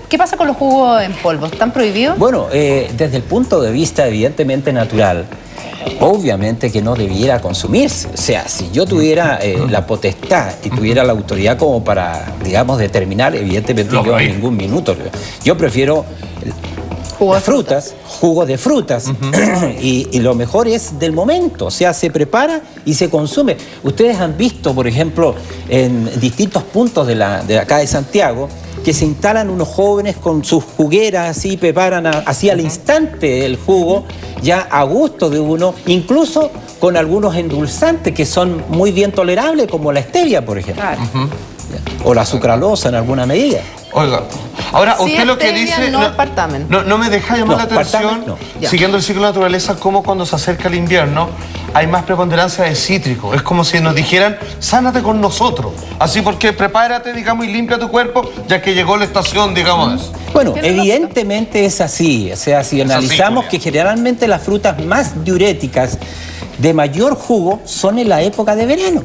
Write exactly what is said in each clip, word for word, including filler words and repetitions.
¿Qué pasa con los jugos en polvo? ¿Están prohibidos? Bueno, eh, desde el punto de vista evidentemente natural, obviamente que no debiera consumirse. O sea, si yo tuviera eh, la potestad y tuviera la autoridad como para, digamos, determinar, evidentemente no, yo en ningún minuto. Yo prefiero las frutas, jugo de frutas, uh-huh. y, y lo mejor es del momento, o sea, se prepara y se consume. Ustedes han visto, por ejemplo, en distintos puntos de, la, de acá de Santiago, que se instalan unos jóvenes con sus jugueras, así preparan a, así al instante el jugo, ya a gusto de uno, incluso con algunos endulzantes que son muy bien tolerables, como la stevia, por ejemplo. Claro. Uh-huh. O la sucralosa en alguna medida. Oiga, ahora si usted lo que dice... No, no, no, no me deja llamar no, la atención, no. Siguiendo el ciclo de naturaleza, como cuando se acerca el invierno hay más preponderancia de cítrico. Es como si nos dijeran, sánate con nosotros. Así porque prepárate, digamos, y limpia tu cuerpo, ya que llegó la estación, digamos. Bueno, evidentemente es así. O sea, si analizamos que generalmente las frutas más diuréticas de mayor jugo son en la época de verano.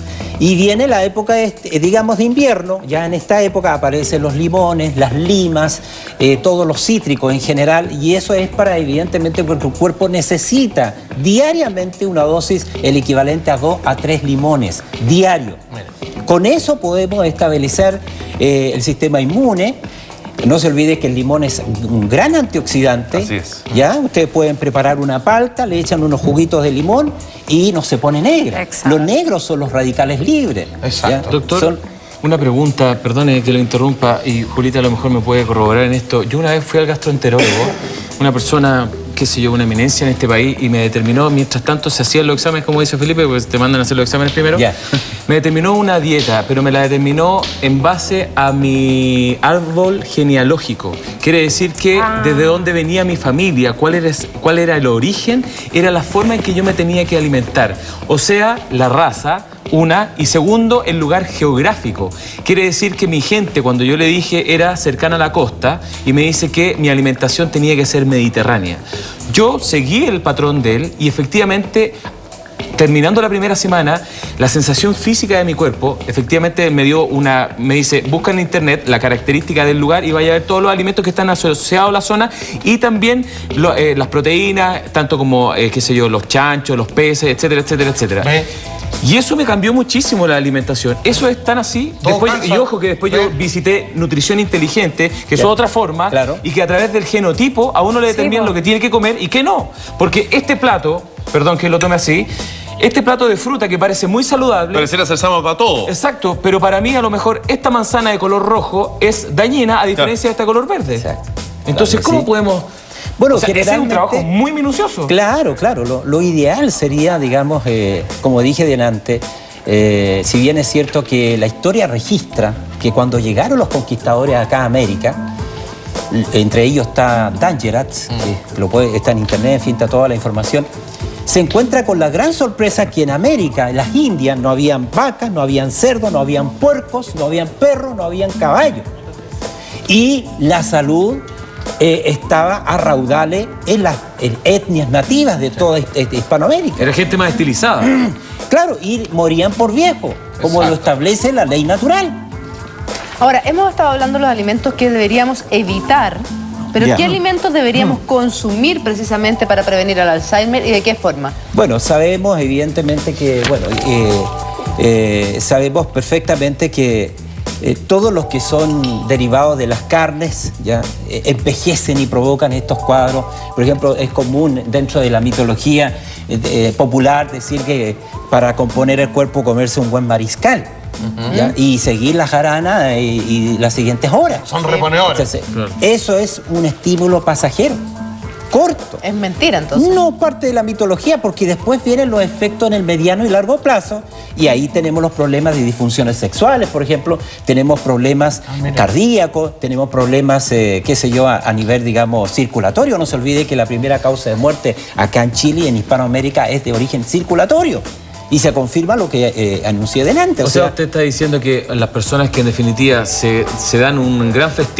Y viene la época, de, digamos, de invierno. Ya en esta época aparecen los limones, las limas, eh, todos los cítricos en general. Y eso es para, evidentemente, porque el cuerpo necesita diariamente una dosis, el equivalente a dos a tres limones diario. Con eso podemos estabilizar eh, el sistema inmune. No se olvide que el limón es un gran antioxidante. Así es. ¿Ya? Ustedes pueden preparar una palta, le echan unos juguitos de limón y no se pone negra. Exacto. Los negros son los radicales libres. Exacto. ¿Ya? Doctor, son... una pregunta, perdone que lo interrumpa, y Julita a lo mejor me puede corroborar en esto. Yo una vez fui al gastroenterólogo, una persona, qué sé yo, una eminencia en este país, y me determinó, mientras tanto se hacían los exámenes, como dice Felipe, pues te mandan a hacer los exámenes primero. Yeah. Me determinó una dieta, pero me la determinó en base a mi árbol genealógico. Quiere decir que ah. desde dónde venía mi familia, cuál era, cuál era el origen, era la forma en que yo me tenía que alimentar. O sea, la raza, una, y segundo, el lugar geográfico. Quiere decir que mi gente, cuando yo le dije, era cercana a la costa, y me dice que mi alimentación tenía que ser mediterránea. Yo seguí el patrón de él y efectivamente, terminando la primera semana, la sensación física de mi cuerpo, efectivamente me dio una, me dice, busca en internet la característica del lugar y vaya a ver todos los alimentos que están asociados a la zona y también lo, eh, las proteínas, tanto como, eh, qué sé yo, los chanchos, los peces, etcétera, etcétera, etcétera. ¿Eh? Y eso me cambió muchísimo la alimentación. Eso es tan así. Después, y ojo que después yo visité Nutrición Inteligente, que es otra forma, claro. y que a través del genotipo a uno le determinan sí, lo que tiene que comer y que no. Porque este plato, perdón que lo tome así, este plato de fruta que parece muy saludable... Pareciera ser sano para todo. Exacto, pero para mí a lo mejor esta manzana de color rojo es dañina a diferencia claro. de esta color verde. Exacto. Entonces, claro ¿cómo sí. podemos...? Bueno, o sea, ese es un trabajo muy minucioso. Claro, claro. Lo, lo ideal sería, digamos, eh, como dije delante, eh, si bien es cierto que la historia registra que cuando llegaron los conquistadores acá a América, entre ellos está Dangerat, mm. que lo puede, está en internet, en fin, está toda la información, se encuentra con la gran sorpresa que en América, en las Indias, no habían vacas, no habían cerdos, no habían puercos, no habían perros, no habían caballos. Y la salud... Eh, estaba a raudales en las en etnias nativas de toda Hispanoamérica. Era gente más estilizada. Claro, y morían por viejo, como Exacto. lo establece la ley natural. Ahora, hemos estado hablando de los alimentos que deberíamos evitar, pero yeah. ¿qué alimentos deberíamos mm. consumir precisamente para prevenir el Alzheimer y de qué forma? Bueno, sabemos evidentemente que, bueno, eh, eh, sabemos perfectamente que Eh, todos los que son derivados de las carnes ya eh, envejecen y provocan estos cuadros. Por ejemplo, es común dentro de la mitología eh, eh, popular decir que para componer el cuerpo comerse un buen mariscal uh-huh. ¿ya? y seguir la jarana y, y las siguientes horas. Son reponedores. Entonces, claro. Eso es un estímulo pasajero. Corto. Es mentira, entonces. No parte de la mitología, porque después vienen los efectos en el mediano y largo plazo, y ahí tenemos los problemas de disfunciones sexuales, por ejemplo, tenemos problemas ah, cardíacos, tenemos problemas, eh, qué sé yo, a, a nivel, digamos, circulatorio. No se olvide que la primera causa de muerte acá en Chile y en Hispanoamérica es de origen circulatorio. Y se confirma lo que eh, anuncié delante. O, o sea, sea, usted está diciendo que las personas que en definitiva se, se dan un gran festín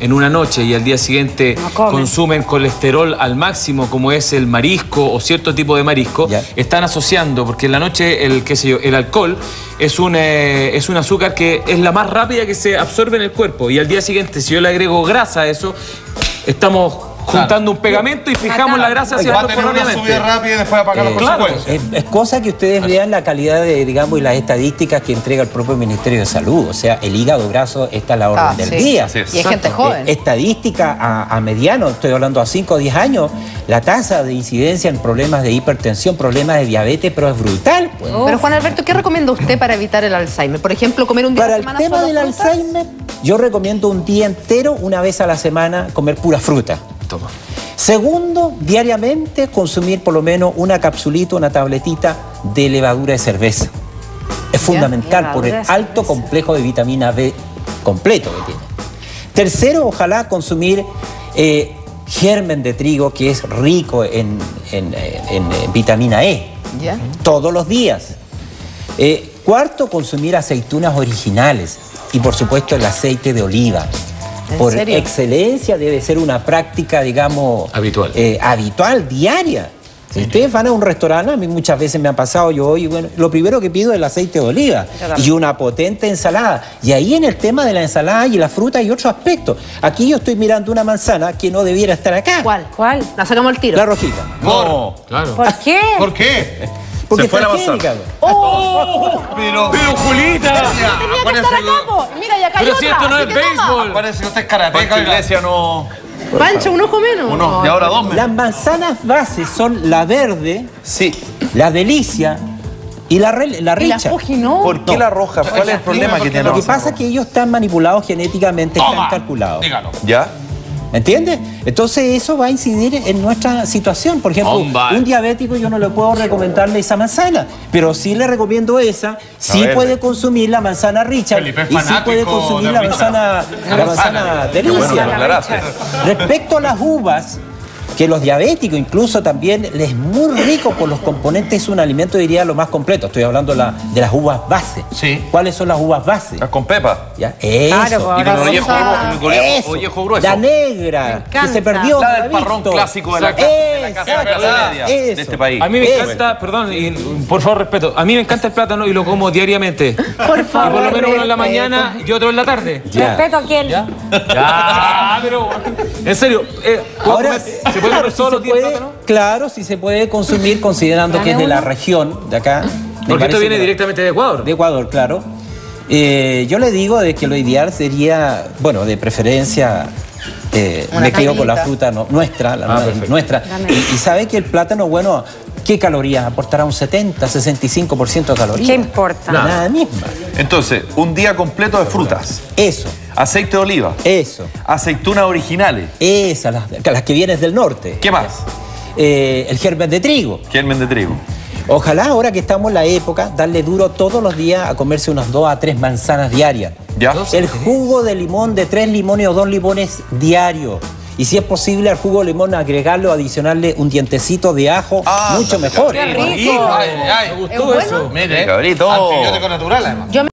en una noche y al día siguiente No comen. consumen colesterol al máximo, como es el marisco o cierto tipo de marisco, Ya. están asociando, porque en la noche el, qué sé yo, el alcohol es un, eh, es un azúcar que es la más rápida que se absorbe en el cuerpo. Y al día siguiente, si yo le agrego grasa a eso, estamos juntando un pegamento y fijamos la grasa hacia Va a tener una subida rápida y después apagar las Eh, consecuencias. Es, es cosa que ustedes vean la calidad de, digamos, y las estadísticas que entrega el propio Ministerio de Salud. O sea, el hígado graso está a la orden Ah, del sí. día. Así es. Y es gente joven. Eh, estadística a, a mediano, estoy hablando a cinco o diez años, la tasa de incidencia en problemas de hipertensión, problemas de diabetes, pero es brutal. Pues. Pero Juan Alberto, ¿qué recomienda usted para evitar el Alzheimer? Por ejemplo, comer un día Para a la el semana tema solo del frutas. Alzheimer, yo recomiendo un día entero, una vez a la semana, comer pura fruta. Toma. Segundo, diariamente consumir por lo menos una capsulita, una tabletita de levadura de cerveza. Es fundamental por el levadura de alto cerveza. complejo de vitamina B completo que tiene. Tercero, ojalá consumir eh, germen de trigo, que es rico en, en, en, en vitamina E, ¿Ya? todos los días. Eh, cuarto, consumir aceitunas originales y por supuesto el aceite de oliva. ¿En Por serio? excelencia debe ser una práctica, digamos, Habitual. eh, habitual, diaria. Si ustedes van a un restaurante, a mí muchas veces me ha pasado, yo hoy, bueno, lo primero que pido es el aceite de oliva y una potente ensalada. Y ahí en el tema de la ensalada y la fruta hay otro aspecto. Aquí yo estoy mirando una manzana que no debiera estar acá. ¿Cuál? ¿Cuál? La sacamos al tiro. La rojita. No. Claro. ¿Por qué? ¿Por qué? Porque Se fue está la manzana. química. Pero, ¡Pero, Julita! Tenía que estar acá, po. Mira, ya cayó Pero si otra. esto no así es que toma. béisbol. parece que usted es karateca. Pancho Iglesia no... Pancho, un ojo menos. Uno, y ahora dos meses. Las manzanas bases son la verde, Sí. la delicia y la, re- la Y la richa. Fuji no. ¿Por qué No. la roja? ¿Cuál es el problema que tiene Lo la que roja? pasa es que ellos están manipulados genéticamente, Toma. están calculados. Dígalo. ¿Ya? ¿Me entiendes? Entonces eso va a incidir en nuestra situación. Por ejemplo, Hombre. un diabético yo no le puedo recomendarle esa manzana, pero sí le recomiendo esa. Sí verde. puede consumir la manzana Richard Felipe es y sí puede fanático consumir de la Richard. manzana, la manzana Qué bueno que lo delicia. aclaraste. Respecto a las uvas, que los diabéticos incluso también les es muy rico por los componentes, es un alimento, diría, lo más completo. Estoy hablando la- de las uvas base. Sí. ¿Cuáles son las uvas base? ¿Estás con pepa? ¿Ya? Eso. Claro, pues, Y ahora con ollejo, vamos a- con ollejo- Eso. ollejo grueso. La negra, que encanta. se perdió. La ¿no del ha parrón visto? clásico de la casa, de la casa de la clase media de Eso. este país. A mí me Eso. encanta, perdón, y, por favor respeto, a mí me encanta el plátano y lo como diariamente. Por favor. Y por lo menos uno en la respeto. mañana y otro en la tarde. Ya. Respeto a quién. ¿Ya? Ya, pero en serio, eh, ¿puedo Ahora, comer- ¿se puede comer si todos se los días puede- plátano? Claro, si se puede consumir considerando que es de la región de acá. Me Porque parece esto viene que- directamente de Ecuador. de Ecuador, claro. Eh, yo le digo de que lo ideal sería, bueno, de preferencia, eh, Una me quedo con la cañita. fruta no- nuestra, la Ah, nue- perfecto. nuestra. La Y, y sabe que el plátano, bueno, ¿qué calorías? Aportará un setenta, sesenta y cinco por ciento de calorías. ¿Qué importa? Nada, Nada misma. Entonces, un día completo de frutas. Eso, Aceite de oliva. eso. Aceitunas originales. Esas, las, las que vienes del norte. ¿Qué más? Eh, el germen de trigo. Germen de trigo. Ojalá ahora que estamos en la época, darle duro todos los días a comerse unas dos a tres manzanas diarias. ¿Ya? El jugo de limón de tres limones o dos limones diarios. Y si es posible al jugo de limón agregarlo, adicionarle un dientecito de ajo, Ah, mucho anda, mejor. Qué rico. Ay, ay. Me ¿Es gustó bueno? eso. Mire, Cabrito. antibiótico natural, además. Yo me...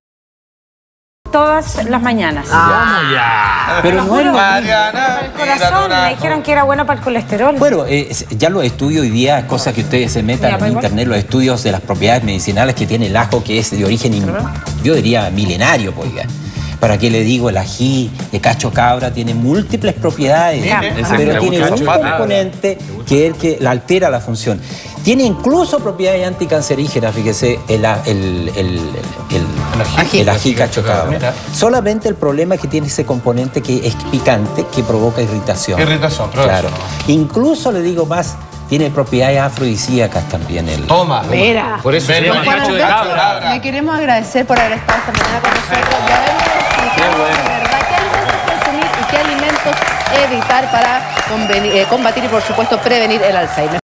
Todas las mañanas. Pero no es lo Mariana, El corazón, me dijeron que era bueno para el colesterol. Bueno, eh, ya los estudios hoy día, cosas que ustedes se metan Ya, en pues, igual. internet, los estudios de las propiedades medicinales que tiene el ajo, que es de origen, in- yo diría, milenario, pues, oiga. ¿Para qué le digo? El ají de cacho cabra tiene múltiples propiedades, Mire, ese pero me tiene gusta un cacho cabra. componente que es el que la altera la función. Tiene incluso propiedades anticancerígenas, fíjese, el, a- el, el, el, ají. el ají cacho cabra. Mira. Solamente el problema es que tiene ese componente que es picante, que provoca irritación. Irritación, pero Claro. eso Incluso le digo más, tiene propiedades afrodisíacas también. El, Toma. Mira. Por eso se Ven, llama Juan cacho de Alberto, cabra. le queremos agradecer por haber estado esta mañana con nosotros y habernos explicado de verdad qué alimentos consumir y qué alimentos evitar para conveni- eh, combatir y, por supuesto, prevenir el Alzheimer.